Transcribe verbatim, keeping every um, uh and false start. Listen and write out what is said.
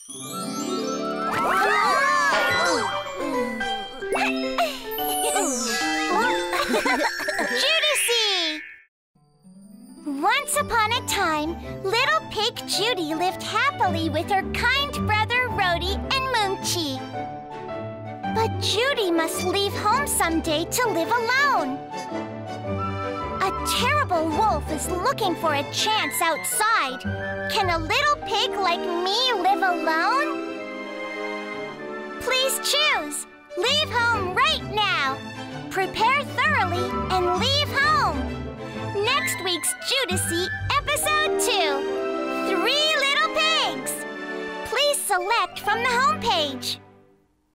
JOODYSSEY! Once upon a time, little Pig Joody lived happily with her kind brother Rody and Moongchi. But Joody must leave home someday to live alone. A terrible wolf is looking for a chance outside. Can a little pig like me live alone? Please choose. Leave home right now. Prepare thoroughly and leave home. Next week's JOODYSSEY, Episode two, Three Little Pigs. Please select from the homepage.